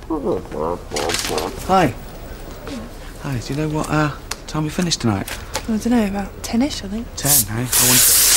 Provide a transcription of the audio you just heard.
Hi. Hi, do you know what time we finish tonight? I don't know, about 10ish, I think. 10, eh? I want...